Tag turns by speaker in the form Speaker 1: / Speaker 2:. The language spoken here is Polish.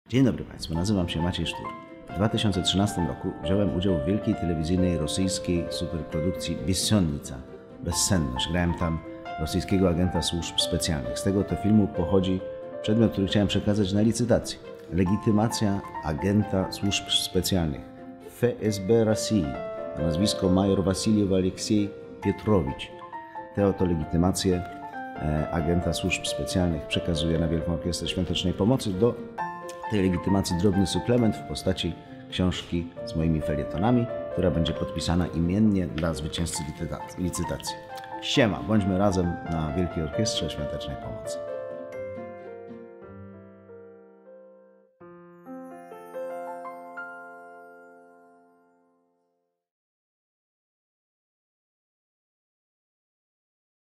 Speaker 1: Dzień dobry Państwu, nazywam się Maciej Sztur. W 2013 roku wziąłem udział w wielkiej telewizyjnej rosyjskiej superprodukcji Bessonnica, Bezsenność. Grałem tam rosyjskiego agenta służb specjalnych. Z tego to filmu pochodzi przedmiot, który chciałem przekazać na licytacji. Legitymacja agenta służb specjalnych FSB Rosji, nazwisko major Wasiliew Aleksiej Pietrowicz. Tę oto legitymację agenta służb specjalnych przekazuje na Wielką Orkiestrę Świątecznej Pomocy. Do tej legitymacji drobny suplement w postaci książki z moimi felietonami, która będzie podpisana imiennie dla zwycięzcy licytacji. Siema, bądźmy razem na Wielkiej Orkiestrze Świątecznej Pomocy.